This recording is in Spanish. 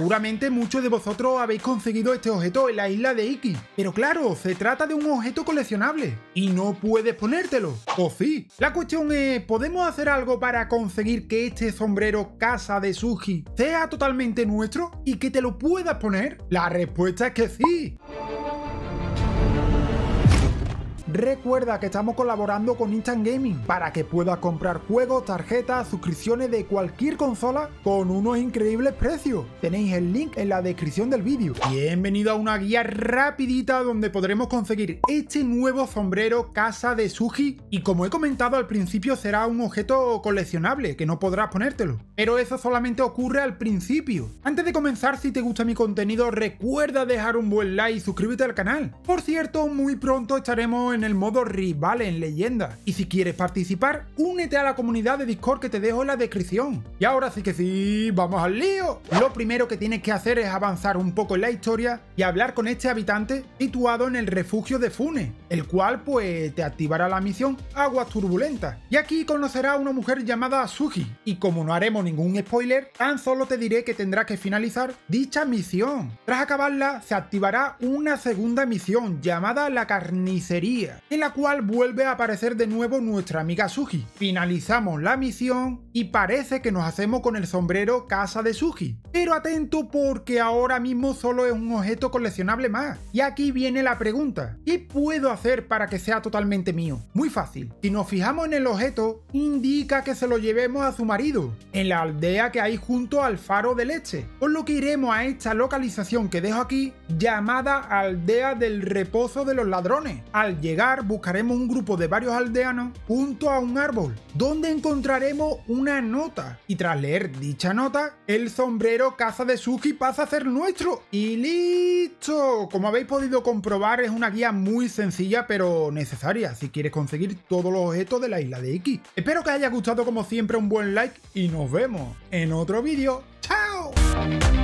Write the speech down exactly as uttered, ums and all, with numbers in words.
Seguramente muchos de vosotros habéis conseguido este objeto en la isla de Iki, pero claro, se trata de un objeto coleccionable y no puedes ponértelo, ¿o sí? La cuestión es, ¿podemos hacer algo para conseguir que este sombrero casa de Sushi sea totalmente nuestro y que te lo puedas poner? La respuesta es que sí. Recuerda que estamos colaborando con Instant Gaming para que puedas comprar juegos, tarjetas, suscripciones de cualquier consola con unos increíbles precios. Tenéis el link en la descripción del vídeo. Bienvenido a una guía rapidita donde podremos conseguir este nuevo sombrero casa de Sushi y, como he comentado al principio, será un objeto coleccionable que no podrás ponértelo. Pero eso solamente ocurre al principio. Antes de comenzar, si te gusta mi contenido, recuerda dejar un buen like y suscríbete al canal. Por cierto, muy pronto estaremos en en el modo rival en leyenda, y si quieres participar, únete a la comunidad de Discord que te dejo en la descripción. Y ahora sí que sí, vamos al lío. Lo primero que tienes que hacer es avanzar un poco en la historia y hablar con este habitante situado en el refugio de Fune, el cual pues te activará la misión Aguas Turbulentas, y aquí conocerás a una mujer llamada Sushi, y como no haremos ningún spoiler, tan solo te diré que tendrás que finalizar dicha misión. Tras acabarla se activará una segunda misión llamada La Carnicería, en la cual vuelve a aparecer de nuevo nuestra amiga Sushi. Finalizamos la misión y parece que nos hacemos con el sombrero casa de Sushi. Pero atento, porque ahora mismo solo es un objeto coleccionable más. Y aquí viene la pregunta: ¿qué puedo hacer para que sea totalmente mío? Muy fácil. Si nos fijamos en el objeto, indica que se lo llevemos a su marido, en la aldea que hay junto al faro de leche. Por lo que iremos a esta localización que dejo aquí, llamada Aldea del Reposo de los Ladrones. Al llegar buscaremos un grupo de varios aldeanos junto a un árbol, donde encontraremos una nota, y tras leer dicha nota, el sombrero casa de Sushi pasa a ser nuestro y listo. Como habéis podido comprobar, es una guía muy sencilla pero necesaria si quieres conseguir todos los objetos de la isla de Iki. Espero que os haya gustado, como siempre un buen like y nos vemos en otro vídeo. ¡Chao!